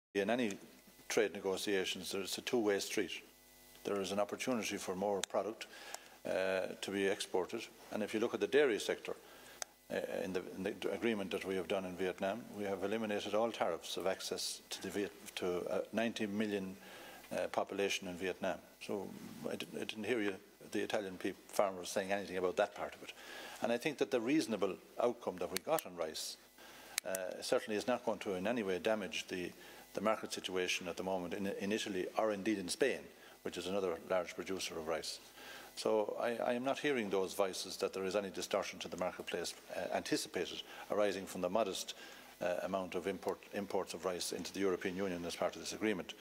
in any trade negotiations, there's a two-way street. There is an opportunity for more product to be exported. And if you look at the dairy sector, in the agreement that we have done in Vietnam, we have eliminated all tariffs of access to 90 million population in Vietnam. So I didn't hear the Italian farmers saying anything about that part of it. And I think that the reasonable outcome that we got on rice certainly is not going to in any way damage the market situation at the moment in Italy or indeed in Spain, which is another large producer of rice. So I am not hearing those voices that there is any distortion to the marketplace anticipated arising from the modest amount of imports of rice into the European Union as part of this agreement.